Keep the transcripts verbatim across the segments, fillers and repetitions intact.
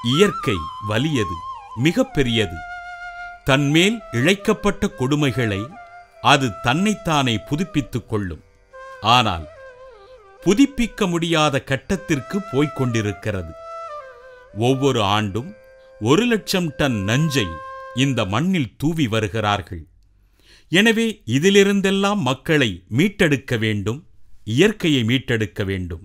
இயற்கை வலியது, மிக பெரியது. தன்மேல் இழைக்கப்பட்ட கொடுமைகளை அது தன்னைத்தானே புதுப்பித்துக் கொள்ளும். ஆனால் புதுப்பிக்க முடியாத கட்டத்திற்கு போய்க் கொண்டிருக்கிறது. ஒவ்வொரு ஆண்டும் ஒரு லட்சம் டன் நஞ்சை இந்த மண்ணில் தூவி வருகிறார்கள். எனவே இதிலிருந்தெல்லாம் மக்களை மீட்டெடுக்க வேண்டும், இயற்கையை மீட்டெடுக்க வேண்டும்.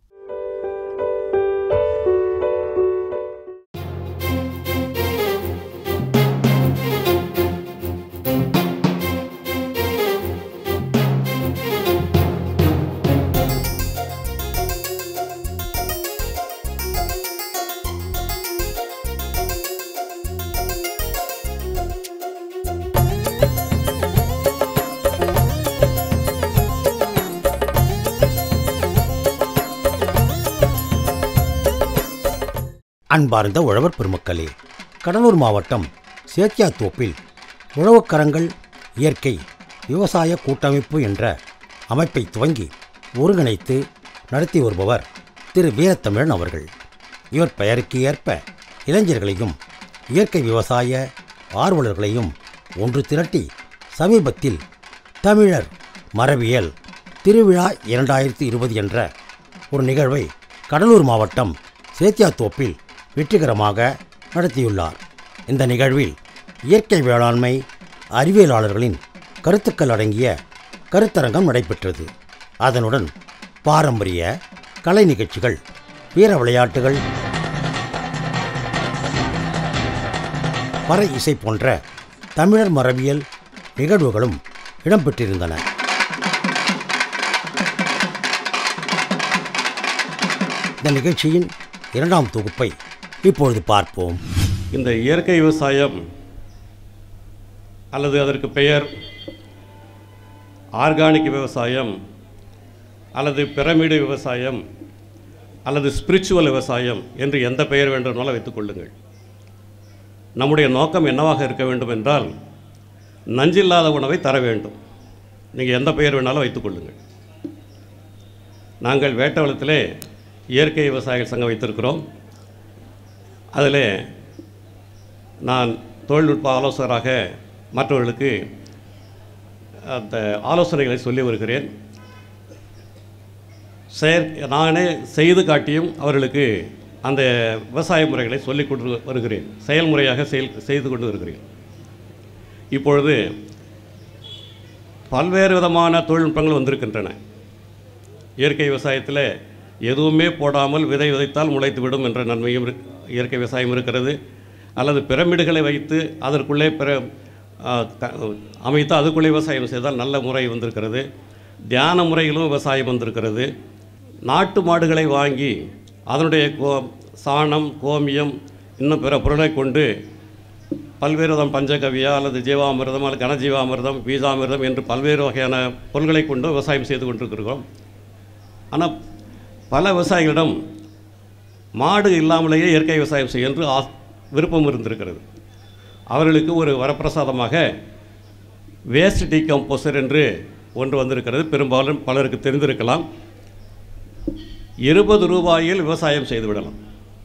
அன்பார்ந்த உழவர் பெருமக்களே, கடலூர் மாவட்டம் சேத்தியாத்தோப்பில் உழவுக்கரங்கள் இயற்கை விவசாய கூட்டமைப்பு என்ற அமைப்பை துவங்கி ஒருங்கிணைத்து நடத்தி வருபவர் திரு வீரத்தமிழன் அவர்கள். இவர் பெயருக்கு ஏற்ப இளைஞர்களையும் இயற்கை விவசாய ஆர்வலர்களையும் ஒன்று திரட்டி சமீபத்தில் தமிழர் மரபியல் திருவிழா இரண்டாயிரத்தி இருபது என்ற ஒரு நிகழ்வை கடலூர் மாவட்டம் சேத்தியாத்தோப்பில் வெற்றிகரமாக நடத்தியுள்ளார். இந்த நிகழ்வில் இயற்கை வேளாண்மை அறிவியலாளர்களின் கருத்துக்கள் அடங்கிய கருத்தரங்கம் நடைபெற்றது. அதனுடன் பாரம்பரிய கலை நிகழ்ச்சிகள், வீர விளையாட்டுகள், பறை இசை போன்ற தமிழர் மரபியல் நிகழ்வுகளும் இடம்பெற்றிருந்தன. இந்த நிகழ்ச்சியின் இரண்டாம் தொகுப்பை இப்பொழுது பார்ப்போம். இந்த இயற்கை விவசாயம் அல்லது அதற்கு பெயர் ஆர்கானிக் விவசாயம் அல்லது பிரமிடு விவசாயம் அல்லது ஸ்பிரிச்சுவல் விவசாயம் என்று எந்த பெயர் வேண்டுமானாலும் வைத்துக்கொள்ளுங்கள். நம்முடைய நோக்கம் என்னவாக இருக்க வேண்டும் என்றால், நஞ்சில்லாத உணவை தர வேண்டும். நீங்கள் எந்த பெயர் வேணாலும் வைத்துக்கொள்ளுங்கள். நாங்கள் வேட்டவளத்திலே இயற்கை விவசாயிகள் சங்கம் வைத்திருக்கிறோம். அதில் நான் தொழில்நுட்ப ஆலோசகராக மற்றவர்களுக்கு அந்த ஆலோசனைகளை சொல்லி வருகிறேன். செயற் நானே செய்து காட்டியும் அவர்களுக்கு அந்த விவசாய முறைகளை சொல்லிக் கொண்டு வருகிறேன். செயல்முறையாக செயல் செய்து கொண்டு வருகிறேன். இப்பொழுது பல்வேறு விதமான தொழில்நுட்பங்கள் வந்திருக்கின்றன. இயற்கை விவசாயத்தில் எதுவுமே போடாமல் விதை விதைத்தால் முளைத்து விடும் என்ற நன்மையும் இயற்கை விவசாயம் இருக்கிறது. அல்லது பிரமிடுகளை வைத்து அதற்குள்ளே பிற அமைத்து அதுக்குள்ளே விவசாயம் செய்தால் நல்ல முறை வந்திருக்கிறது. தியான முறையிலும் விவசாயம் வந்திருக்கிறது. நாட்டு மாடுகளை வாங்கி அதனுடைய கோ சாணம், கோமியம், இன்னும் பிற பொருளை கொண்டு பல்வேறு விதம் பஞ்சகவியா அல்லது ஜீவாமிர்தம் அல்லது கனஜீவாமிர்தம், பீஜாமிர்தம் என்று பல்வேறு வகையான பொருள்களை கொண்டு விவசாயம் செய்து கொண்டிருக்கிறோம். ஆனால் பல விவசாயிகளிடம் மாடு இல்லாமலேயே இயற்கை விவசாயம் செய்ய என்று ஆ விருப்பம் இருந்திருக்கிறது. அவர்களுக்கு ஒரு வரப்பிரசாதமாக வேஸ்ட் டீகம்போசர் என்று ஒன்று வந்திருக்கிறது. பெரும்பாலும் பலருக்கு தெரிந்திருக்கலாம். இருபது ரூபாயில் விவசாயம் செய்துவிடலாம்.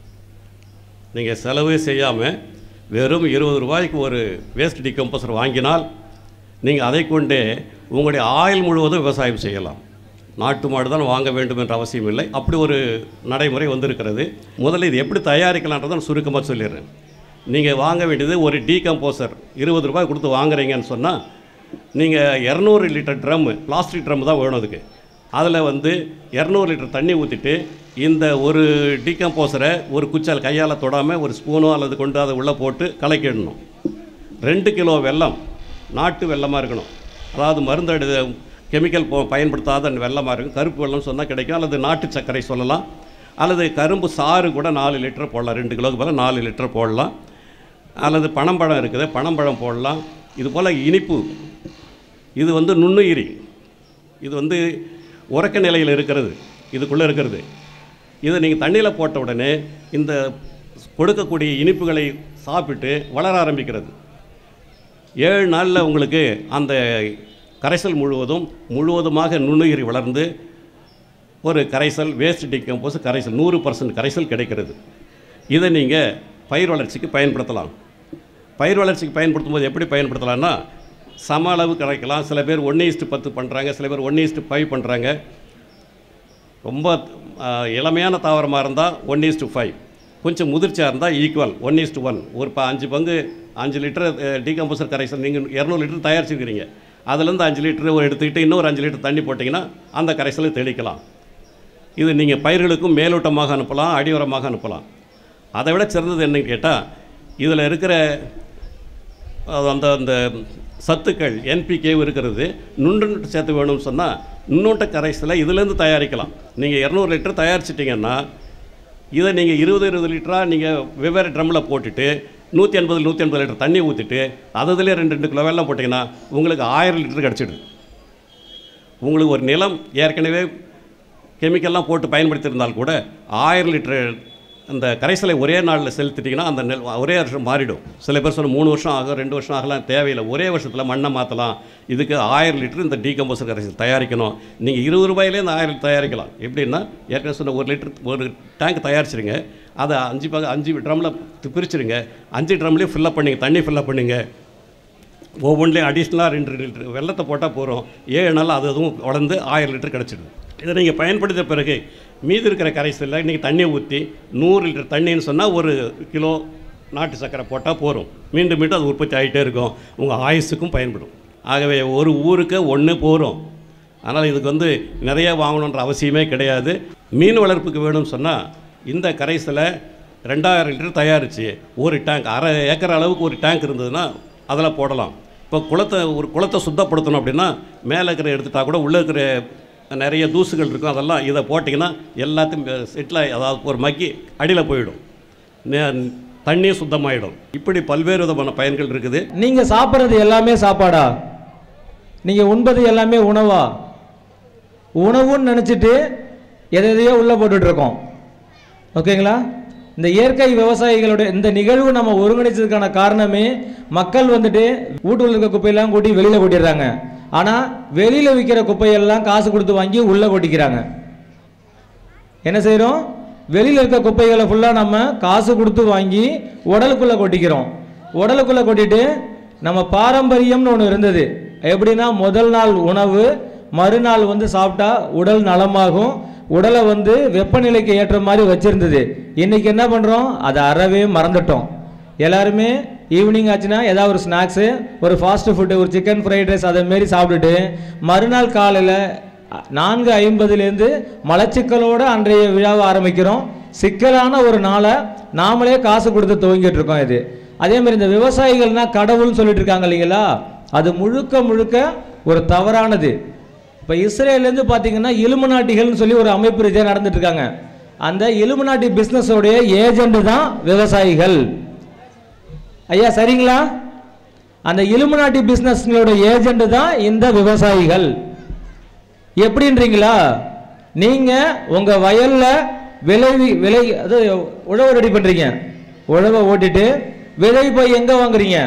நீங்கள் செலவு செய்யாமல் வெறும் இருபது ரூபாய்க்கு ஒரு வேஸ்ட் டீகம்போசர் வாங்கினால் நீங்கள் அதை கொண்டே உங்களுடைய ஆயுள் முழுவதும் விவசாயம் செய்யலாம். நாட்டு மாடு தான் வாங்க வேண்டும் என்ற அவசியம் இல்லை. அப்படி ஒரு நடைமுறை வந்திருக்கிறது. முதல்ல இது எப்படி தயாரிக்கலான்றதை நான் சுருக்கமாக சொல்லிடுறேன். நீங்கள் வாங்க வேண்டியது ஒரு டீகம்போசர் இருபது ரூபாய் கொடுத்து வாங்குறீங்கன்னு சொன்னால், நீங்கள் இரநூறு லிட்டர் ட்ரம்மு, பிளாஸ்டிக் ட்ரம் தான் வேணும் அதுக்கு. அதில் வந்து இரநூறு லிட்டர் தண்ணி ஊற்றிட்டு இந்த ஒரு டீகம்போசரை ஒரு குச்சால் கையால் தொடாமல் ஒரு ஸ்பூனோ அல்லது கொண்டு அதை உள்ளே போட்டு கலக்கிடணும். ரெண்டு கிலோ வெல்லம், நாட்டு வெல்லமாக இருக்கணும். அதாவது மருந்து கெமிக்கல் போ பயன்படுத்தாத வெல்லமாக இருக்கும். கருப்பு வெல்லம் சொன்னால் கிடைக்கும். அல்லது நாட்டு சர்க்கரை சொல்லலாம். அல்லது கரும்பு சாறு கூட நாலு லிட்டர் போடலாம். ரெண்டு கிலோவுக்கு பதில் நாலு லிட்டர் போடலாம். அல்லது பனம்பழம் இருக்குது, பனம்பழம் போடலாம். இது போல் இனிப்பு, இது வந்து நுண்ணுயிரி, இது வந்து உறக்க நிலையில் இருக்கிறது, இதுக்குள்ளே இருக்கிறது. இதை நீங்கள் தண்ணியில் போட்ட உடனே இந்த கொடுக்கக்கூடிய இனிப்புகளை சாப்பிட்டு வளர ஆரம்பிக்கிறது. ஏழு நாளில் உங்களுக்கு அந்த கரைசல் முழுவதும் முழுவதுமாக நுண்ணுயிரி வளர்ந்து ஒரு கரைசல் வேஸ்ட் டீகம்போஸ் கரைசல் நூறு பர்சன்ட் கரைசல் கிடைக்கிறது. இதை நீங்கள் பயிர் வளர்ச்சிக்கு பயன்படுத்தலாம். பயிர் வளர்ச்சிக்கு பயன்படுத்தும் போது எப்படி பயன்படுத்தலாம்னா, சம அளவு கிடைக்கலாம். சில பேர் ஒன்று ஈஸ்ட்டு பத்து பண்ணுறாங்க, சில பேர் ஒன்று ஈஸ்ட்டு ஃபைவ் பண்ணுறாங்க. ரொம்ப இளமையான தாவரமாக இருந்தால் ஒன் ஈஸ்ட்டு ஃபைவ், கொஞ்சம் முதிர்ச்சியாக இருந்தால் ஈக்குவல் ஒன் ஈஸ்ட்டு ஒன். ஒரு ப அஞ்சு பங்கு அஞ்சு லிட்டர் டீகம்போசர் கரைசல் நீங்கள் இரநூறு லிட்டர் தயாரிச்சுக்கிறீங்க, அதுலேருந்து அஞ்சு லிட்டர் ஒரு எடுத்துக்கிட்டு இன்னொரு அஞ்சு லிட்டர் தண்ணி போட்டிங்கன்னா அந்த கரைசலை தெளிக்கலாம். இது நீங்கள் பயிர்களுக்கும் மேலோட்டமாக அனுப்பலாம், அடியோரமாக அனுப்பலாம். அதை விட சிறந்தது என்னன்னு கேட்டால், இதில் இருக்கிற அந்த அந்த சத்துக்கள் என்பிகே இருக்கிறது. நுண்ணூட்ட சேர்த்து வேணும்னு சொன்னால் நுண்ணூட்ட கரைசலை இதுலேருந்து தயாரிக்கலாம். நீங்கள் இரநூறு லிட்டர் தயாரிச்சிட்டிங்கன்னா இதை நீங்கள் இருபது இருபது லிட்டராக நீங்கள் வெவ்வேறு ட்ரம்மில் போட்டுட்டு நூற்றி எண்பது நூற்றி எண்பது லிட்டர் தண்ணி ஊற்றிட்டு அதிலே ரெண்டு ரெண்டு கிலோ வெல்லம் போட்டிங்கன்னா உங்களுக்கு ஆயிரம் லிட்டர் கிடச்சிடுது. உங்களுக்கு ஒரு நிலம் ஏற்கனவே கெமிக்கல்லாம் போட்டு பயன்படுத்தியிருந்தால் கூட ஆயிரம் லிட்டர் அந்த கரைசலை ஒரே நாளில் செலுத்திட்டிங்கன்னா அந்த நெல் ஒரே வருஷம் மாறிடும். சில பேர் சொன்ன மூணு வருஷம் ஆகும், ரெண்டு வருஷம் ஆகலாம், தேவையில்லை. ஒரே வருஷத்தில் மண்ணை மாற்றலாம். இதுக்கு ஆயிரம் லிட்டர் இந்த டீகம்போசர் கரைசல் தயாரிக்கணும். நீங்கள் இருபது ரூபாயிலே இந்த ஆயிரம் தயாரிக்கலாம். எப்படின்னா, ஏற்கனவே சொன்ன ஒரு லிட்டர் ஒரு டேங்க் தயாரிச்சிருங்க, அதை அஞ்சு பக்கம் அஞ்சு ட்ரம்மில் பிரிச்சுருங்க, அஞ்சு ட்ரம்லேயும் ஃபில்லப் பண்ணிங்க, தண்ணி ஃபில்லப் பண்ணுங்க. ஒவ்வொன்றிலையும் அடிஷ்னலாக ரெண்டு ரெண்டு லிட்டர் வெள்ளத்தை போட்டால் போகிறோம். ஏழு நாள் அது அதுவும் வளர்ந்து ஆயிரம் லிட்டர் கிடச்சிடுது. இதை நீங்கள் பயன்படுத்த பிறகு மீதி இருக்கிற கரைசலில் இன்றைக்கி தண்ணியை ஊற்றி நூறு லிட்டர் தண்ணின்னு சொன்னால் ஒரு கிலோ நாட்டு சர்க்கரை போட்டால் போகிறோம். மீண்டும் மீண்டும் அது உற்பத்தி ஆகிட்டே இருக்கும். உங்கள் ஆயுசுக்கும் பயன்படும். ஆகவே ஒரு ஊருக்கு ஒன்று போகிறோம். அதனால் இதுக்கு வந்து நிறைய வாங்கணுன்ற அவசியமே கிடையாது. மீன் வளர்ப்புக்கு வேணும்னு சொன்னால் இந்த கரைசலை ரெண்டாயிரம் லிட்டர் தயாரித்து ஒரு டேங்க் அரை ஏக்கர் அளவுக்கு ஒரு டேங்க் இருந்ததுன்னா அதில் போடலாம். இப்போ குளத்தை ஒரு குளத்தை சுத்தப்படுத்தணும் அப்படின்னா மேலே இருக்கிற எடுத்துட்டா கூட உள்ளே இருக்கிற நிறைய தூசுகள் இருக்கும், அதெல்லாம் இதை போட்டிங்கன்னா எல்லாத்தையும் செட்டில் ஆகி அதாவது ஒரு மக்கி அடியில் போயிடும், தண்ணியும் சுத்தமாகிடும். இப்படி பல்வேறு விதமான பயன்கள் இருக்குது. நீங்கள் சாப்பிட்றது எல்லாமே சாப்பாடா? நீங்கள் உண்பது எல்லாமே உணவா? உணவுன்னு நினச்சிட்டு எதை எதையோ உள்ளே போட்டுட்ருக்கோம். ஓகேங்களா? இந்த இயற்கை விவசாயிகளுடைய இந்த நிகழ்வு நம்ம ஒருங்கிணைச்சதுக்கான காரணமே மக்கள் வந்துட்டு வீட்டுக்குள்ள இருக்க குப்பையெல்லாம் கூட்டி வெளியில் கொட்டிடுறாங்க. ஆனால் வெளியில் விற்கிற குப்பையெல்லாம் காசு கொடுத்து வாங்கி உள்ளே கொட்டிக்கிறாங்க. என்ன செய்கிறோம்? வெளியில் இருக்க குப்பைகளை ஃபுல்லாக நம்ம காசு கொடுத்து வாங்கி உடலுக்குள்ளே கொட்டிக்கிறோம். உடலுக்குள்ளே கொட்டிட்டு நம்ம பாரம்பரியம்னு ஒன்று இருந்தது. எப்படின்னா, முதல் நாள் உணவு மறுநாள் வந்து சாப்பிட்டா உடல் நலமாகும், உடலை வந்து வெப்பநிலைக்கு ஏற்ற மாதிரி வச்சுருந்தது. இன்றைக்கி என்ன பண்ணுறோம்? அதை அறவே மறந்துட்டோம். எல்லாருமே ஈவினிங் ஆச்சுன்னா ஏதாவது ஒரு ஸ்நாக்ஸு, ஒரு ஃபாஸ்ட் ஃபுட்டு, ஒரு சிக்கன் ஃப்ரைட் ரைஸ் அதை மாரி சாப்பிட்டுட்டு மறுநாள் காலையில் நான்கு ஐம்பதுலேருந்து மலச்சிக்கலோடு அன்றைய விழாவை ஆரம்பிக்கிறோம். சிக்கலான ஒரு நாளை நாமளே காசு கொடுத்து துவங்கிட்டு இருக்கோம். இது அதேமாதிரி இந்த விவசாயிகள்னால் கடவுள்னு சொல்லிட்டு இருக்காங்க இல்லைங்களா, அது முழுக்க முழுக்க ஒரு தவறானது. இப்போ இஸ்ரேலேருந்து பார்த்தீங்கன்னா இலுமினாட்டிகள்னு சொல்லி ஒரு அமைப்பு ரீதியாக நடந்துட்டு இருக்காங்க. அந்த இலுமினாட்டி பிஸ்னஸோடைய ஏஜெண்ட் தான் விவசாயிகள். ஐயா சரிங்களா? அந்த இலுமினாட்டி பிஸ்னஸ்களோட ஏஜெண்ட் தான் இந்த விவசாயிகள். எப்படின்றீங்களா? நீங்கள் உங்கள் வயலில் விளை விளை அது உழவு ரெடி பண்ணுறீங்க, உழவை ஓட்டிட்டு விதை போய் எங்கே வாங்குறீங்க?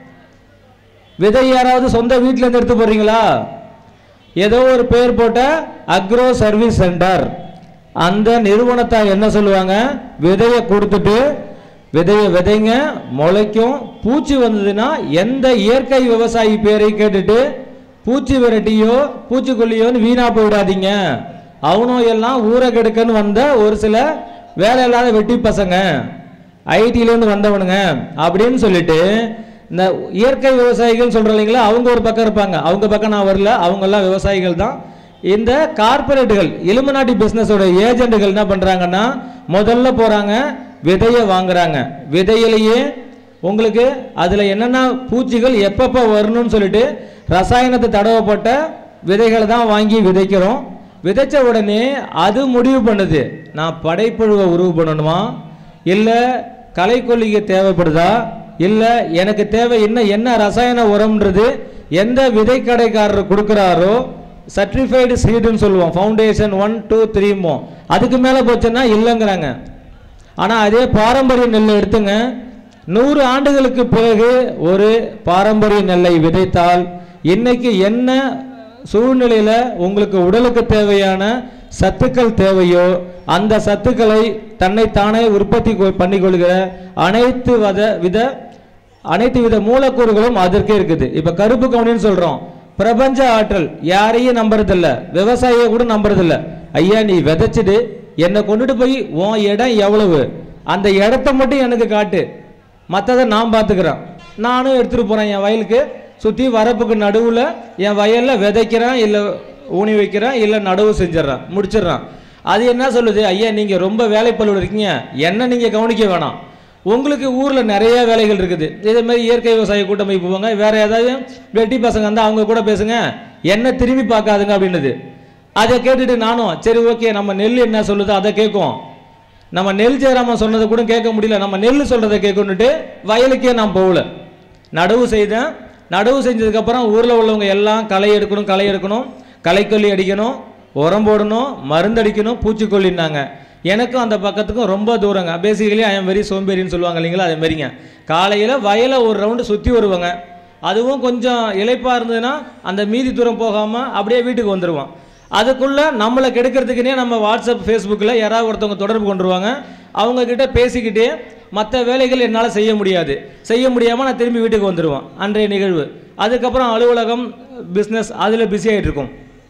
விதை யாராவது சொந்த வீட்டிலேருந்து எடுத்து போடுறீங்களா? ஏதோ ஒரு பேர் போட்ட அக்ரோ சர்வீஸ் சென்டர் அந்த நிறுவனத்தை என்ன சொல்லுவாங்க? விதையை கொடுத்துட்டு விதையை விதைங்க, முளைக்கும். பூச்சி வந்ததுன்னா எந்த இயற்கை விவசாயி பேரை கேட்டுட்டு பூச்சி விரட்டியோ பூச்சிக்கொல்லியோன்னு வீணா போயிடாதீங்க. அவனும் எல்லாம் ஊரை கெடுக்கன்னு வந்த ஒரு சில வேலை இல்லாத வெட்டி பசங்க, ஐடியிலேருந்து வந்தவனுங்க அப்படின்னு சொல்லிட்டு இந்த இயற்கை விவசாயிகள் சொல்கிறோம் இல்லைங்களா, அவங்க ஒரு பக்கம் இருப்பாங்க. அவங்க பக்கம் நான் வரல, அவங்கெல்லாம் விவசாயிகள் தான். இந்த கார்பரேட்டுகள் இலுமினாட்டி பிஸ்னஸோட ஏஜென்ட்டுகள் என்ன பண்ணுறாங்கன்னா, முதல்ல போகிறாங்க விதையை வாங்குறாங்க. விதையிலேயே உங்களுக்கு அதில் என்னென்ன பூச்சிகள் எப்பப்போ வரணும்னு சொல்லிட்டு ரசாயனத்தை தடவப்பட்ட விதைகளை தான் வாங்கி விதைக்கிறோம். விதைச்ச உடனே அது முடிவு பண்ணுது, நான் படைப்புழுவை உருவு பண்ணணுமா, இல்லை களைக்கொல்லிக்கு தேவைப்படுதா, இல்லை எனக்கு தேவை என்ன என்ன ரசாயன உரம்ன்றது எந்த விதை கடைக்காரர் கொடுக்குறாரோ சர்டிஃபைடு சீடுன்னு சொல்லுவோம், ஃபவுண்டேஷன் ஒன் டூ த்ரீமோ, அதுக்கு மேலே போச்சுன்னா இல்லைங்கிறாங்க. ஆனால் அதே பாரம்பரிய நெல்லை எடுத்துங்க, நூறு ஆண்டுகளுக்கு பிறகு ஒரு பாரம்பரிய நெல்லை விதைத்தால் இன்னைக்கு என்ன சூழ்நிலையில் உங்களுக்கு உடலுக்கு தேவையான சத்துக்கள் தேவையோ அந்த சத்துக்களை தன்னைத்தானே உற்பத்தி பண்ணிக்கொள்கிற அனைத்து வித வித அனைத்து வித மூலக்கூறுகளும் அதற்கே இருக்குது. இப்ப கருப்பு கவுனின்னு சொல்றோம். பிரபஞ்ச ஆற்றல் யாரையும் நம்புறதில்ல, விவசாயியை கூட நம்புறதில்ல. ஐயா நீ விதைச்சிட்டு என்னை கொண்டுட்டு போய் உன் இடம் எவ்வளவு, அந்த இடத்த மட்டும் எனக்கு காட்டு, மற்றதை நான் பார்த்துக்கிறேன். நானும் எடுத்துகிட்டு போகிறேன் என் வயலுக்கு சுற்றி வரப்புக்கு நடுவில் என் வயலில் விதைக்கிறேன், இல்லை ஊனி வைக்கிறேன், இல்லை நடவு செஞ்சிடறேன், முடிச்சிடுறான். அது என்ன சொல்லுது, ஐயா நீங்கள் ரொம்ப வேலைப்பளவில் இருக்கீங்க, என்ன நீங்கள் கவனிக்க வேணாம், உங்களுக்கு ஊரில் நிறைய வேலைகள் இருக்குது. இதே மாதிரி இயற்கை விவசாய கூட்டமைப்பு போங்க, வேறு ஏதாவது வெட்டி பசங்க இருந்தால் அவங்க கூட பேசுங்க, என்ன திரும்பி பார்க்காதுங்க அப்படின்னுது. அதை கேட்டுட்டு நானும் சரி ஓகே நம்ம நெல் என்ன சொல்லுது அதை கேட்கும், நம்ம நெல் ஜெயராமன் சொன்னதை கூட கேட்க முடியல, நம்ம நெல் சொல்கிறத கேட்கணுன்ட்டு வயலுக்கே நான் போகல. நடவு செய்தேன். நடவு செஞ்சதுக்கப்புறம் ஊரில் உள்ளவங்க எல்லாம் களை எடுக்கணும் களை எடுக்கணும் களைக்கொல்லி அடிக்கணும், உரம் போடணும், மருந்து அடிக்கணும், பூச்சிக்கொல்லின்னாங்க. எனக்கும் அந்த பக்கத்துக்கும் ரொம்ப தூரங்க. பேசிக்கலி ஐ எம் வெரி சோம்பேறின்னு சொல்லுவாங்க இல்லைங்களா, அதே மாதிரிங்க. காலையில் வயலை ஒரு ரவுண்டு சுற்றி வருவாங்க, அதுவும் கொஞ்சம் இளைப்பாக இருந்ததுன்னா அந்த மீதி தூரம் போகாமல் அப்படியே வீட்டுக்கு வந்துடுவோம். அதுக்குள்ளே நம்மளை கெடுக்கிறதுக்குனே நம்ம வாட்ஸ்அப் ஃபேஸ்புக்கில் யாராவது ஒருத்தவங்க தொடர்பு கொண்டுருவாங்க, அவங்கக்கிட்ட பேசிக்கிட்டே மற்ற வேலைகள் என்னால் செய்ய முடியாது, செய்ய முடியாமல் நான் திரும்பி வீட்டுக்கு வந்துடுவேன். அன்றைய நிகழ்வு. அதுக்கப்புறம் அலுவலகம் பிஸ்னஸ் அதில் பிஸி ஆகிட்டு இருக்கும்.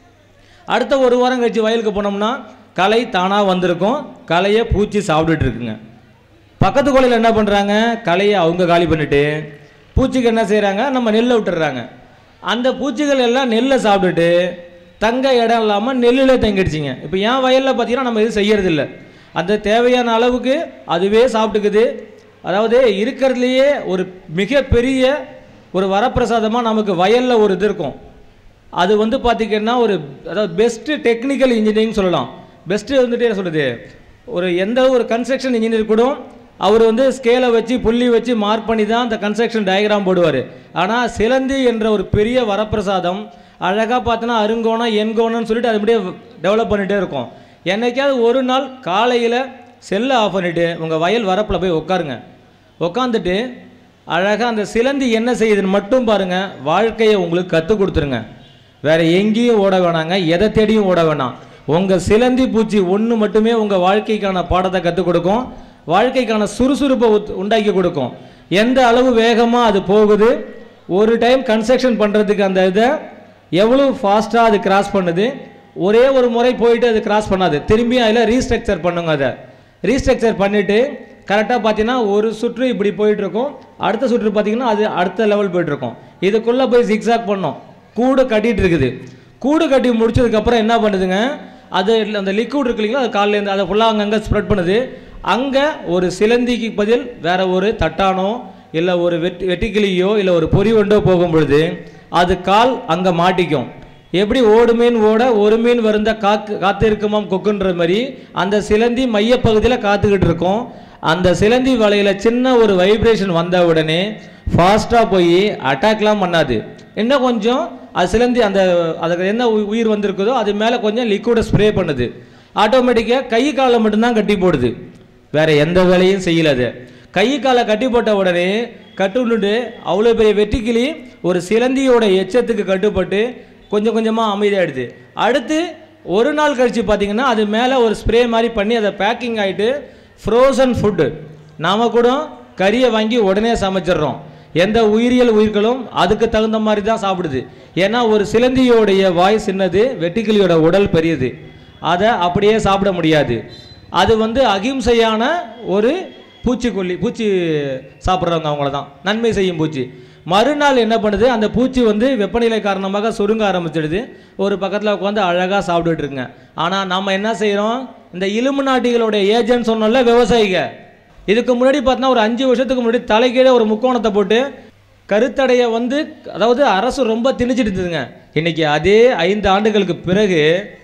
அடுத்த ஒரு வாரம் கழிச்சு வயலுக்கு போனோம்னா களை தானாக வந்திருக்கும், களையை பூச்சி சாப்பிட்டுட்டு இருக்குங்க. பக்கத்து கோலையில் என்ன பண்ணுறாங்க, களையை அவங்க காலி பண்ணிவிட்டு பூச்சிக்கு என்ன செய்கிறாங்க, நம்ம நெல்லை விட்டுடுறாங்க. அந்த பூச்சிகள் எல்லாம் நெல்லை சாப்பிட்டுட்டு தங்க இடம் இல்லாமல் நெல்லில் தங்கிடுச்சிங்க. இப்போ என் வயலில் பார்த்தீங்கன்னா நம்ம இது செய்யறதில்ல, அந்த தேவையான அளவுக்கு அதுவே சாப்பிட்டுக்குது. அதாவது இருக்கிறதுலையே ஒரு மிகப்பெரிய ஒரு வரப்பிரசாதமாக நமக்கு வயலில் ஒரு இது இருக்கும். அது வந்து பார்த்திங்கன்னா ஒரு அதாவது பெஸ்ட்டு டெக்னிக்கல் இன்ஜினியரிங் சொல்லலாம். பெஸ்ட்டு வந்துட்டு என்ன சொல்கிறது, ஒரு எந்த ஒரு கன்ஸ்ட்ரக்ஷன் இன்ஜினியர் கூட அவர் வந்து ஸ்கேலை வச்சு புள்ளி வச்சு மார்க் பண்ணி தான் அந்த கன்ஸ்ட்ரக்ஷன் டயக்ராம் போடுவார். ஆனால் சிலந்தி என்ற ஒரு பெரிய வரப்பிரசாதம் அழகாக பார்த்தோன்னா அருங்கோணம் எண்கோணம்னு சொல்லிட்டு அது அப்படியே டெவலப் பண்ணிகிட்டே இருக்கும். என்றைக்காவது ஒரு நாள் காலையில் செல்லை ஆஃப் பண்ணிவிட்டு உங்கள் வயல் வரப்பில் போய் உட்காருங்க. உட்காந்துட்டு அழகாக அந்த சிலந்தி என்ன செய்யுதுன்னு மட்டும் பாருங்கள், வாழ்க்கையை உங்களுக்கு கற்றுக் கொடுத்துருங்க. வேறு எங்கேயும் ஓட வேணாங்க, எதை தேடியும் ஓட வேணாம். உங்கள் சிலந்தி பூச்சி ஒன்று மட்டுமே உங்கள் வாழ்க்கைக்கான பாடத்தை கற்றுக் கொடுக்கும், வாழ்க்கைக்கான சுறுசுறுப்பை உண்டாக்கி கொடுக்கும். எந்த அளவு வேகமாக அது போகுது, ஒரு டைம் கன்ஸ்ட்ரக்ஷன் பண்ணுறதுக்கு அந்த இதை எவ்வளோ ஃபாஸ்ட்டாக அது கிராஸ் பண்ணுது, ஒரே ஒரு முறை போயிட்டு அது கிராஸ் பண்ணாது, திரும்பி அதில் ரீஸ்ட்ரக்சர் பண்ணுங்க. அதை ரீஸ்ட்ரக்சர் பண்ணிவிட்டு கரெக்டாக பார்த்தீங்கன்னா ஒரு சுற்று இப்படி போயிட்டுருக்கும், அடுத்த சுற்று பார்த்தீங்கன்னா அது அடுத்த லெவல் போயிட்டுருக்கும். இதுக்குள்ளே போய் ஜிக்ஸாக் பண்ணோம், கூடு கட்டிகிட்டு இருக்குது. கூடு கட்டி முடிச்சதுக்கப்புறம் என்ன பண்ணுதுங்க, அது அந்த லிக்விட் இருக்கு இல்லைங்களா, அது காலிலேருந்து அதை ஃபுல்லாக அங்கங்கே ஸ்ப்ரெட் பண்ணுது. அங்கே ஒரு சிலந்திக்கு பதில் வேறு ஒரு தட்டானோ இல்லை ஒரு வெட்டி வெட்டிக்கிளியோ இல்லை ஒரு பொறி வண்டோ போகும் பொழுது அது கால் அங்கே மாட்டிக்கும். எப்படி ஓடு மீன் ஓட ஒரு மீன் வருந்த காக்கு காத்திருக்குமாம் கொக்குன்ற மாதிரி அந்த சிலந்தி மையப்பகுதியில் காத்துக்கிட்டு இருக்கும். அந்த சிலந்தி வலையில் சின்ன ஒரு வைப்ரேஷன் வந்த உடனே ஃபாஸ்ட்டாக போய் அட்டாக்லாம் பண்ணாது, இன்னும் கொஞ்சம் அது சிலந்தி அந்த அதுக்கு என்ன உயிர் வந்திருக்குதோ அது மேலே கொஞ்சம் லிக்விடை ஸ்ப்ரே பண்ணுது. ஆட்டோமேட்டிக்காக கை காலை மட்டும்தான் கட்டி போடுது, வேறு எந்த வேலையும் செய்யல. அது கை காலை கட்டி போட்ட உடனே கட்டுண்டு அவ்வளோ பெரிய வெட்டிக்கிளி ஒரு சிலந்தியோட எச்சத்துக்கு கட்டுப்பட்டு கொஞ்சம் கொஞ்சமாக அமைதியாகிடுது. அடுத்து ஒரு நாள் கழித்து பார்த்திங்கன்னா அது மேலே ஒரு ஸ்ப்ரே மாதிரி பண்ணி அதை பேக்கிங் ஆகிட்டு ஃப்ரோசன் ஃபுட்டு நாம் கூட கறியை வாங்கி உடனே சமைச்சிட்றோம். எந்த உயிரியல் உயிர்களும் அதுக்கு தகுந்த மாதிரி தான் சாப்பிடுது. ஏன்னா ஒரு சிலந்தியோடைய வாய் சின்னது, வெட்டிக்கிளியோட உடல் பெரியது, அதை அப்படியே சாப்பிட முடியாது. அது வந்து அகிம்சையான ஒரு பூச்சிக்கொல்லி, பூச்சி சாப்பிட்றவங்க அவங்கள தான் நன்மை செய்யும் பூச்சி. மறுநாள் என்ன பண்ணுது, அந்த பூச்சி வந்து வெப்பநிலை காரணமாக சுருங்க ஆரம்பிச்சிடுது, ஒரு பக்கத்தில் உட்காந்து அழகாக சாப்பிட்டுட்டு இருக்குங்க. ஆனால் நம்ம என்ன செய்கிறோம், இந்த இலுமினாட்டிகளுடைய ஏஜென்ட் சொன்னோம்ல விவசாயிக, இதுக்கு முன்னாடி பார்த்தோன்னா ஒரு அஞ்சு வருஷத்துக்கு முன்னாடி தலைக்கீழே ஒரு முக்கோணத்தை போட்டு கருத்தடையை வந்து அதாவது அரசு ரொம்ப திணிச்சிட்டு இருந்ததுங்க. இன்றைக்கி அதே ஐந்து ஆண்டுகளுக்கு பிறகு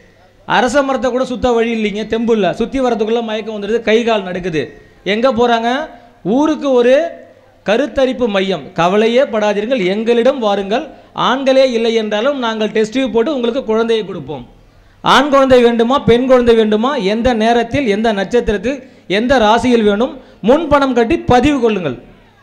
அரச மரத்தை கூட சுத்த வழி இல்லைங்க, தெம்பு இல்லை, சுற்றி வரத்துக்குள்ளே மயக்கம் வந்துடுது, கை கால் நடக்குது. எங்கே போகிறாங்க, ஊருக்கு ஒரு கருத்தரிப்பு மையம், கவலையே படாதீர்கள் எங்களிடம் வாருங்கள், ஆண்களே இல்லை என்றாலும் நாங்கள் டெஸ்ட் டியூப் போட்டு உங்களுக்கு குழந்தையை கொடுப்போம். ஆண் குழந்தை வேண்டுமா பெண் குழந்தை வேண்டுமா, எந்த நேரத்தில் எந்த நட்சத்திரத்தில் எந்த ராசியில் வேணும், முன் பணம் கட்டி பதிவு கொள்ளுங்கள்.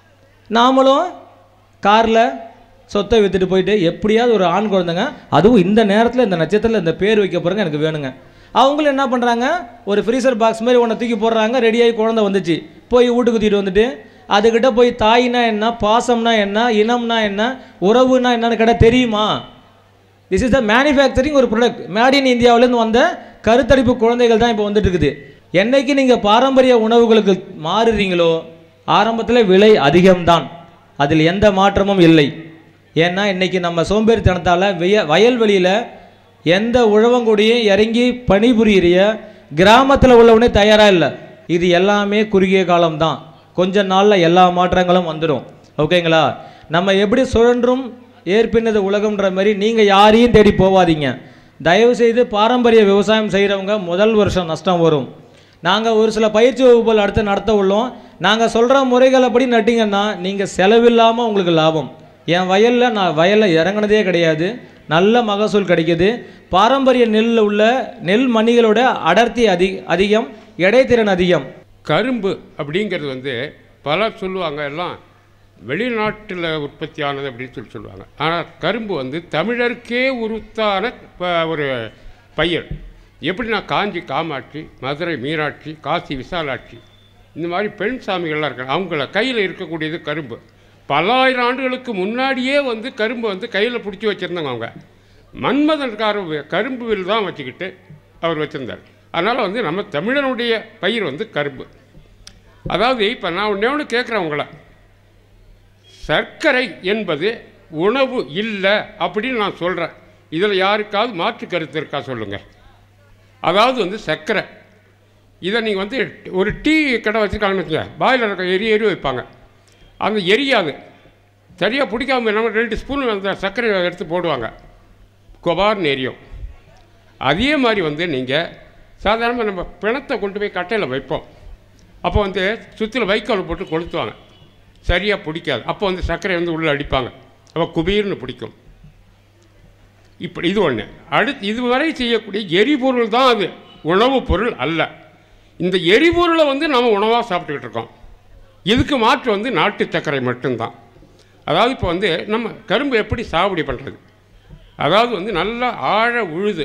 நாமளும் காரில் சொத்தை விற்றுட்டு போயிட்டு எப்படியாவது ஒரு ஆண் குழந்தைங்க, அதுவும் இந்த நேரத்தில் இந்த நட்சத்திரத்தில் இந்த பேர் வைக்க போகிறங்க எனக்கு வேணுங்க, அவங்களும் என்ன பண்ணுறாங்க, ஒரு ஃப்ரீசர் பாக்ஸ் மாதிரி ஒன்றை தூக்கி போடுறாங்க, ரெடியாகி குழந்தை வந்துச்சு, போய் வீட்டுக்கு தூக்கிட்டு வந்துட்டு அதுக்கிட்ட போய் தாய்னா என்ன, பாசம்னா என்ன, இனம்னா என்ன, உறவுனா என்னன்னு கேட்டால் தெரியுமா? திஸ் இஸ் த மேனுஃபேக்சரிங் ஒரு ப்ராடக்ட். மேட் இன் இந்தியாவிலேருந்து வந்த கருத்தரிப்பு குழந்தைகள் தான் இப்போ வந்துட்டு இருக்குது. என்னைக்கு நீங்கள் பாரம்பரிய உணவுகளுக்கு மாறுறீங்களோ ஆரம்பத்தில் விலை அதிகம்தான், அதில் எந்த மாற்றமும் இல்லை. ஏன்னா இன்றைக்கி நம்ம சோம்பேறித்தனத்தால் வெய வயல்வெளியில் எந்த உழவங்குடியும் இறங்கி பணிபுரிய கிராமத்தில் உள்ளவனே தயாராக இல்லை. இது எல்லாமே குறுகிய காலம்தான், கொஞ்ச நாளில் எல்லா மாற்றங்களும் வந்துடும். ஓகேங்களா? நம்ம எப்படி சுழன்றும் ஏற்பினது உலகம்ன்ற மாதிரி நீங்கள் யாரையும் தேடி போகாதீங்க. தயவுசெய்து பாரம்பரிய விவசாயம் செய்கிறவங்க முதல் வருஷம் நஷ்டம் வரும். நாங்கள் ஒரு சில பயிற்சி வகுப்புகள் அடுத்து நடத்த உள்ளோம். நாங்கள் சொல்கிற முறைகளை படி நட்டிங்கன்னா நீங்கள் செலவில்லாமல் உங்களுக்கு லாபம். என் வயலில் நான் வயலில் இறங்கினதே கிடையாது, நல்ல மகசூல் கிடைக்கிது. பாரம்பரிய நெல்லில் உள்ள நெல் மணிகளோட அடர்த்தி அதிக அதிகம், இடைத்திறன் அதிகம். கரும்பு அப்படிங்கிறது வந்து பலர் சொல்லுவாங்க எல்லாம் வெளிநாட்டில் உற்பத்தி ஆனது அப்படின்னு சொல்லி சொல்லுவாங்க. ஆனால் கரும்பு வந்து தமிழருக்கே உருத்தான ஒரு பயிர். எப்படின்னா காஞ்சி காமாட்சி, மதுரை மீனாட்சி, காசி விசாலாட்சி, இந்த மாதிரி பெண் சாமிகள்லாம் இருக்காங்க, அவங்கள கையில் இருக்கக்கூடியது கரும்பு. பல்லாயிரம் ஆண்டுகளுக்கு முன்னாடியே வந்து கரும்பு வந்து கையில் பிடிச்சி வச்சுருந்தாங்க. அவங்க மன்மதன்கார கரும்பு வில் தான் வச்சுக்கிட்டு அவர் வச்சுருந்தார். அதனால் வந்து நம்ம தமிழனுடைய பயிர் வந்து கரும்பு. அதாவது இப்போ நான் ஒன்றே ஒன்று கேட்குறேன் உங்களை, சர்க்கரை என்பது உணவு இல்லை அப்படின்னு நான் சொல்கிறேன். இதில் யாருக்காவது மாற்று கருத்து இருக்கா சொல்லுங்கள். அதாவது வந்து சர்க்கரை இதை நீங்கள் வந்து ஒரு டீ கடை வச்சுருக்காங்கன்னு வச்சுங்க, பாயிலர் எரி எரி வைப்பாங்க, அந்த எரியாது சரியாக பிடிக்காம நம்ம ரெண்டு ஸ்பூன் அந்த சர்க்கரை எடுத்து போடுவாங்க, கொபார்னு எரியும். அதே மாதிரி வந்து நீங்கள் சாதாரணமாக நம்ம பிணத்தை கொண்டு போய் கட்டையில் வைப்போம், அப்போ வந்து சுற்றில் வைக்கோல் போட்டு கொளுத்துவாங்க, சரியாக பிடிக்காது. அப்போ வந்து சர்க்கரை வந்து உள்ளே அடிப்பாங்க, அப்போ குபீர்னு பிடிக்கும். இப்படி இது ஒன்று. அடுத்து இதுவரை செய்யக்கூடிய எரிபொருள் தான் அது, உணவுப் பொருள் அல்ல. இந்த எரிபொருளை வந்து நம்ம உணவாக சாப்பிட்டுக்கிட்டு இருக்கோம். இதுக்கு மாற்று வந்து நாட்டு சர்க்கரை மட்டும்தான். அதாவது இப்போ வந்து நம்ம கரும்பு எப்படி சாகுபடி பண்ணுறது, அதாவது வந்து நல்லா ஆழ உழுது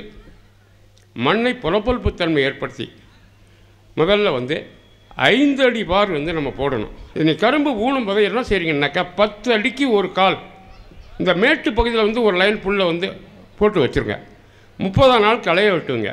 மண்ணை புலப்பொல்ப்பு தன்மை ஏற்படுத்தி முதல்ல வந்து ஐந்து அடி பார் வந்து நம்ம போடணும். இன்னைக்கு கரும்பு ஊனும் போது என்ன செய்றீங்கன்னாக்கா பத்து அடிக்கு ஒரு கால் இந்த மேட்டு பகுதியில் வந்து ஒரு லைன் புல்லை வந்து போட்டு வச்சுருங்க. முப்பதாம் நாள் களைய வெட்டுங்க.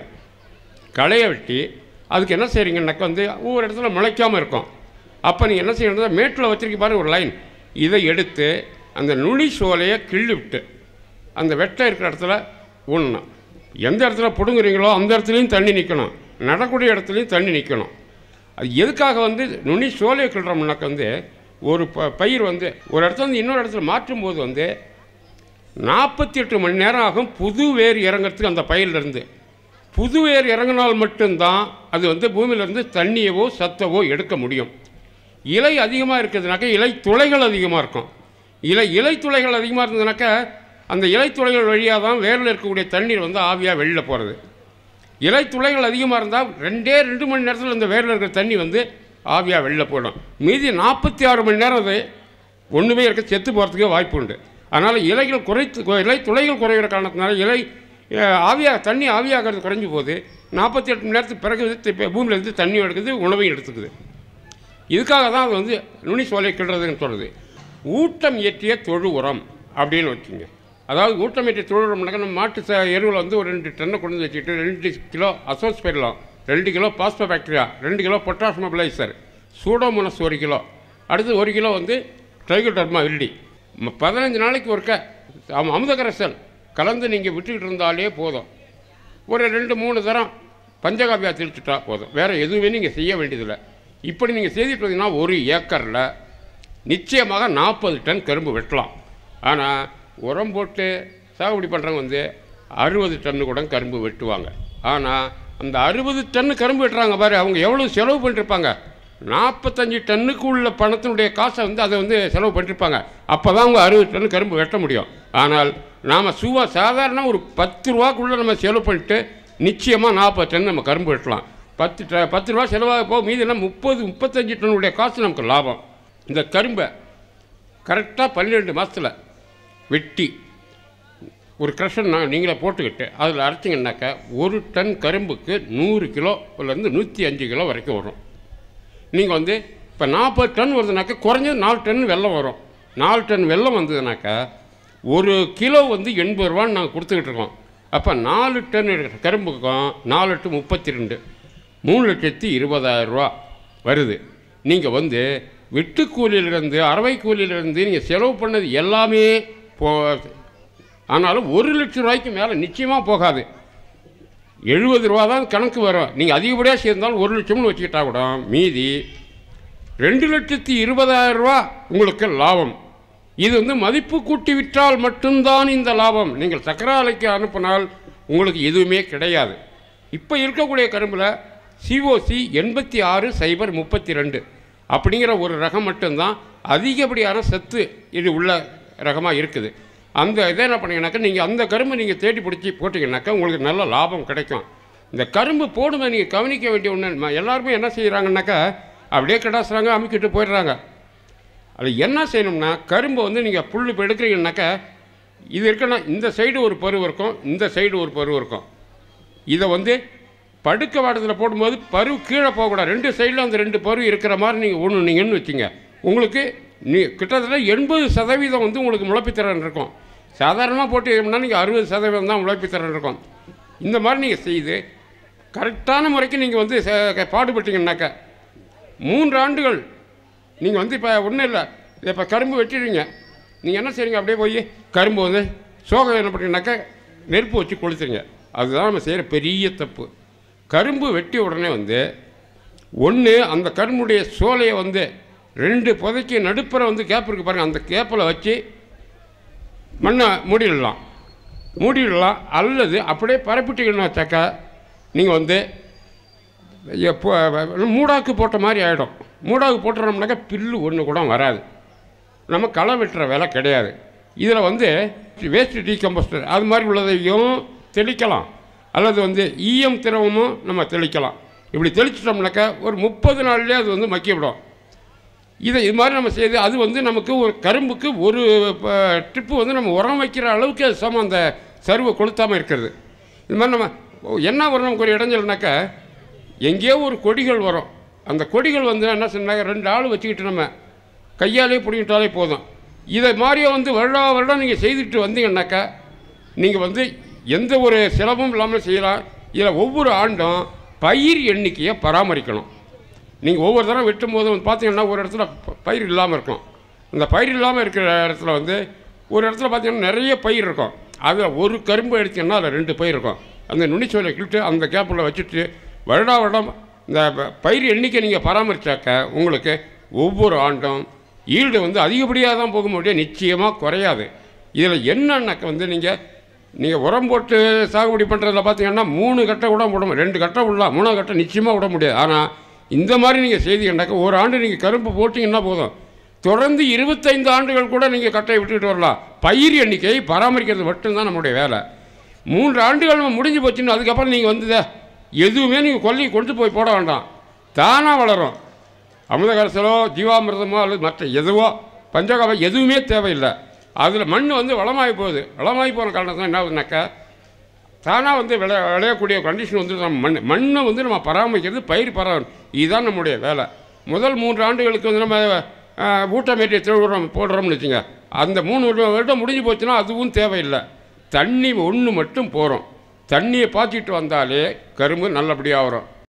களைய வெட்டி அதுக்கு என்ன செய்கிறீங்கன்னாக்கா வந்து ஒவ்வொரு இடத்துல முளைக்காமல் இருக்கும். அப்போ நீங்கள் என்ன செய்யணும், மேட்டில் வச்சுருக்க பாரு ஒரு லைன், இதை எடுத்து அந்த நுனி சோலையை கிள்ளி விட்டு அந்த வெட்டை இருக்கிற இடத்துல ஊனணும். எந்த இடத்துல பிடுங்குறீங்களோ அந்த இடத்துலையும் தண்ணி நிற்கணும், நடக்கூடிய இடத்துலையும் தண்ணி நிற்கணும். அது எதுக்காக வந்து நுனி சோலையை கிள்றோம்னாக்க வந்து ஒரு ப பயிர் வந்து ஒரு இடத்துல வந்து இன்னொரு இடத்துல மாற்றும்போது வந்து நாற்பத்தி எட்டு மணி நேரம் ஆகும் புது வேர் இறங்கிறதுக்கு. அந்த பயிரிலிருந்து புது வேர் இறங்கினால் மட்டும்தான் அது வந்து பூமியிலேருந்து தண்ணியவோ சத்தவோ எடுக்க முடியும். இலை அதிகமாக இருக்கிறதுனாக்கா இலை துளைகள் அதிகமாக இருக்கும். இலை இலை துளைகள் அதிகமாக இருந்ததுனாக்கா அந்த இலை துளைகள் வழியாக தான் வேரில் இருக்கக்கூடிய தண்ணீர் வந்து ஆவியாக வெளியில் போகிறது. இலை துளைகள் அதிகமாக இருந்தால் ரெண்டே ரெண்டு மணி நேரத்தில் அந்த வேரில் இருக்கிற தண்ணி வந்து ஆவியாக வெளியில் போயிடும். மீதி நாற்பத்தி ஆறு மணி நேரம் அது ஒன்றுமே இருக்க செத்து போகிறதுக்கே வாய்ப்பு உண்டு. அதனால் இலைகள் குறைத்து இலை துளைகள் குறைகிற காரணத்தினால இலை ஆவியாக தண்ணி ஆவியாகிறது குறைஞ்சி போகுது. நாற்பத்தி எட்டு மணி நேரத்துக்கு பிறகு பூமியிலேருந்து தண்ணி எடுக்குது, உணவையும் எடுத்துக்குது. இதுக்காக தான் அது வந்து நுனி சோலை கிள்றதுன்னு சொல்கிறது. ஊட்டம் ஏற்றிய தொழு உரம் அப்படின்னு வச்சுங்க. அதாவது ஊட்டம் ஏற்றிய தொழு உரம்னாக்கா நம்ம மாட்டு ச எருவில் வந்து ஒரு ரெண்டு டன்னை கொண்டு வந்து வச்சுக்கிட்டு ரெண்டு கிலோ அசோஸ்பெரிலம், ரெண்டு கிலோ பாஸ்போ பாக்டீரியா, ரெண்டு கிலோ பொட்டாஷ் மொபிலைசர், சூடோமோனஸ் ஒரு கிலோ, அடுத்து ஒரு கிலோ வந்து ட்ரைகோடர்மா வில்டி, பதினஞ்சு நாளைக்கு ஒருக்க அமுதகரசல் கலந்து நீங்கள் விட்டுக்கிட்டு இருந்தாலே போதும். ஒரு ரெண்டு மூணு தரம் பஞ்சகாவியா தெளிச்சுட்டா போதும், வேறு எதுவுமே நீங்கள் செய்ய வேண்டியதில்லை. இப்படி நீங்கள் செய்துட்டு வந்தீங்கன்னா ஒரு ஏக்கரில் நிச்சயமாக நாற்பது டன் கரும்பு வெட்டலாம். ஆனால் உரம் போட்டு சாகுபடி பண்ணுறவங்க வந்து அறுபது டன்னு கூட கரும்பு வெட்டுவாங்க. ஆனால் அந்த அறுபது டன்னு கரும்பு வெட்டுறாங்க பாரு, அவங்க எவ்வளோ செலவு பண்ணிருப்பாங்க. நாற்பத்தஞ்சு டன்னுக்கு உள்ள பணத்தினுடைய காசை வந்து அதை வந்து செலவு பண்ணிருப்பாங்க. அப்போ தான் அவங்க அறுபது டன்னு கரும்பு வெட்ட முடியும். ஆனால் நாம் சுவா சாதாரண ஒரு பத்து ரூபாக்குள்ளே நம்ம செலவு பண்ணிட்டு நிச்சயமாக நாற்பது டன் நம்ம கரும்பு வெட்டலாம். பத்து ட பத்து ரூபா செலவாக போக மீதினா முப்பது முப்பத்தஞ்சு டன்னுடைய காசு நமக்கு லாபம். இந்த கரும்பை கரெக்டாக பன்னிரெண்டு மாதத்தில் வெட்டி ஒரு க்ரஷர் நான் நீங்களே போட்டுக்கிட்டு அதில் அரைச்சிங்கன்னாக்கா ஒரு டன் கரும்புக்கு நூறு கிலோலேருந்து நூற்றி அஞ்சு கிலோ வரைக்கும் வரும். நீங்கள் வந்து இப்போ நாற்பது டன் வருதுனாக்கா குறைஞ்சது நாலு டன் வெல்லம் வரும். நாலு டன் வெல்லம் வந்ததுனாக்கா ஒரு கிலோ வந்து எண்பது ரூபான்னு நாங்கள் கொடுத்துக்கிட்டு இருக்கோம். அப்போ நாலு டன் கரும்புக்கும் நாலு டு முப்பத்தி ரெண்டு மூணு லட்சத்தி இருபதாயிரம் ரூபா வருது. நீங்கள் வந்து வெட்டு கூலியிலிருந்து அறவை கூலியிலிருந்து நீங்கள் செலவு பண்ணது எல்லாமே போ ஆனாலும் ஒரு லட்சம் ரூபாய்க்கு மேலே நிச்சயமாக போகாது. எழுபது ரூபா தான் கணக்கு வரும். நீங்கள் அதிகப்படியாக சேர்ந்தாலும் ஒரு லட்சம்னு வச்சுக்கிட்டா கூட மீதி ரெண்டு லட்சத்தி இருபதாயிரம் ரூபா உங்களுக்கு லாபம். இது வந்து மதிப்பு கூட்டி விற்றால் மட்டும்தான் இந்த லாபம். நீங்கள் சக்கரை ஆலைக்கு அனுப்பினால் உங்களுக்கு எதுவுமே கிடையாது. இப்போ இருக்கக்கூடிய கரும்பில் சிஓசி எண்பத்தி ஆறு சைபர் முப்பத்தி ரெண்டு அப்படிங்கிற ஒரு ரகம் மட்டும்தான் அதிகப்படியான சத்து இது உள்ள ரகமாக இருக்குது. அந்த இதை என்ன பண்ணீங்கன்னாக்கா நீங்கள் அந்த கரும்பு நீங்கள் தேடி பிடிச்சி போட்டிங்கன்னாக்கா உங்களுக்கு நல்ல லாபம் கிடைக்கும். இந்த கரும்பு போடும்போது நீங்கள் கவனிக்க வேண்டிய ஒன்று, எல்லாருமே என்ன செய்கிறாங்கன்னாக்கா அப்படியே கிடாசுறாங்க, அமுக்கிட்டு போயிடுறாங்க. அது என்ன செய்யணும்னா கரும்பை வந்து நீங்கள் புல் இப்போ எடுக்கிறீங்கன்னாக்கா இது இருக்குன்னா இந்த சைடு ஒரு பருவம் இருக்கும், இந்த சைடு ஒரு பருவம் இருக்கும். இதை வந்து படுக்க வாடத்தில் போடும்போது பருவு கீழே போகக்கூடாது. ரெண்டு சைடில் அந்த ரெண்டு பருவு இருக்கிற மாதிரி நீங்கள் ஒன்று நீங்கன்னு வச்சுங்க. உங்களுக்கு நீ கிட்டத்தட்ட எண்பது சதவீதம் வந்து உங்களுக்கு முளைப்புத்திறன் இருக்கும். சாதாரணமாக போட்டு நீங்கள் அறுபது சதவீதம் தான் முளைப்புத்திறன் இருக்கும். இந்த மாதிரி நீங்கள் செய்து கரெக்டான முறைக்கு நீங்கள் வந்து பாடுபட்டீங்கன்னாக்கா மூன்று ஆண்டுகள் நீங்கள் வந்து இப்போ ஒன்றும் இல்லை, இப்போ கரும்பு வெட்டிடுவீங்க. நீங்கள் என்ன செய்றீங்க, அப்படியே போய் கரும்பு வந்து சோகம் என்ன பண்ணிங்கனாக்கா நெருப்பு வச்சு கொளுத்துறீங்க. அதுதான் நம்ம செய்கிற பெரிய தப்பு. கரும்பு வெட்டி உடனே வந்து ஒன்று அந்த கரும்புடைய சோலையை வந்து ரெண்டு புதைக்கி நடுப்புற வந்து கேப் இருக்குது பாருங்கள், அந்த கேப்பில் வச்சு மண்ணை மூடிடலாம் மூடிடலாம் அல்லது அப்படியே பரப்பிட்டீங்கன்னு வச்சாக்கா நீங்கள் வந்து எப்போ மூடாக்கு போட்ட மாதிரி ஆகிடும். மூடாக்கு போட்டுறோம்னாக்கா பில்லு ஒன்று கூட வராது. நம்ம களை வெட்டுற வேலை கிடையாது. இதில் வந்து வேஸ்ட் டீகம்போஸ்டர் அது மாதிரி உள்ளதையும் தெளிக்கலாம், அல்லது வந்து ஈயம் திரவமும் நம்ம தெளிக்கலாம். இப்படி தெளிச்சிட்டோம்னாக்கா ஒரு முப்பது நாள்லேயே அது வந்து மக்கிவிடும். இதை இது மாதிரி நம்ம செய்து அது வந்து நமக்கு ஒரு கரும்புக்கு ஒரு ட்ரிப்பு வந்து நம்ம உரம் வைக்கிற அளவுக்கு அது சமம் அந்த சருவை கொளுத்தாமல் இருக்கிறது. இது மாதிரி நம்ம என்ன வரும், நமக்கு ஒரு இடைஞ்சல்னாக்கா எங்கேயோ ஒரு கொடிகள் வரும். அந்த கொடிகள் வந்து என்ன சொன்னாங்க, ரெண்டு ஆள் வச்சுக்கிட்டு நம்ம கையாலே பிடிக்கிட்டாலே போதும். இதை மாதிரியே வந்து வருடா வருடம் நீங்கள் செய்துட்டு வந்தீங்கன்னாக்கா நீங்கள் வந்து எந்த ஒரு செலவும் இல்லாமல் செய்யலாம். இதில் ஒவ்வொரு ஆண்டும் பயிர் எண்ணிக்கையை பராமரிக்கணும். நீங்கள் ஒவ்வொரு தரம் வெட்டும் போது வந்து பார்த்தீங்கன்னா ஒரு இடத்துல பயிர் இல்லாமல் இருக்கும். அந்த பயிர் இல்லாமல் இருக்கிற இடத்துல வந்து ஒரு இடத்துல பார்த்தீங்கன்னா நிறைய பயிர் இருக்கும். அதில் ஒரு கரும்பு எடுத்தீங்கன்னா அதில் ரெண்டு பயிர் இருக்கும். அந்த நுனிச்சோலை கிழிட்டு அந்த கேப்பில் வச்சுட்டு வருடா வருடம் இந்த பயிர் எண்ணிக்கை நீங்கள் பராமரித்தாக்க உங்களுக்கு ஒவ்வொரு ஆண்டும் ஈல்டு வந்து அதிகப்படியாக தான் போக முடியும், நிச்சயமாக குறையாது. இதில் என்னன்னாக்க வந்து நீங்கள் நீங்கள் உரம் போட்டு சாகுபடி பண்ணுறதுல பார்த்தீங்கன்னா மூணு கட்டை கூட விட முடியும், ரெண்டு கட்டை விடலாம், மூணாவது கட்டை நிச்சயமாக விட முடியாது. ஆனால் இந்த மாதிரி நீங்கள் செய்தீங்கன்னாக்கா ஒரு ஆண்டு நீங்கள் கரும்பு போட்டிங்கன்னா போதும், தொடர்ந்து இருபத்தைந்து ஆண்டுகள் கூட நீங்கள் கட்டையை விட்டுக்கிட்டு வரலாம். பயிர் எண்ணிக்கையை பராமரிக்கிறது மட்டும்தான் நம்முடைய வேலை. மூன்று ஆண்டுகள் நம்ம முடிஞ்சு போச்சுன்னு அதுக்கப்புறம் நீங்கள் வந்து எதுவுமே நீங்கள் கொல்லி கொண்டு போய் போட வேண்டாம், தானாக வளரும். அமிர்த கரைசலோ ஜீவாமிர்தமோ அல்லது மற்ற எதுவோ பஞ்சகாவோ எதுவுமே தேவையில்லை. அதில் மண் வந்து வளமாகி போகுது. வளமாகி போன காரணத்தான் என்ன ஆகுதுனாக்கா தானாக வந்து விளை விளையக்கூடிய கண்டிஷன் வந்து நம்ம மண் மண்ணை வந்து நம்ம பராமரிக்கிறது, பயிர் பராமரி, இதுதான் நம்முடைய வேலை. முதல் மூன்று ஆண்டுகளுக்கு வந்து நம்ம ஊட்டமேற்றிய திருவிழம் போடுறோம்னு வச்சுங்க, அந்த மூணு வருடம் முடிஞ்சு போச்சுன்னா அதுவும் தேவையில்லை. தண்ணி ஒன்று மட்டும் போகிறோம். தண்ணியை பாய்ச்சிட்டு வந்தாலே கரும்பு நல்லபடியாக வரும்.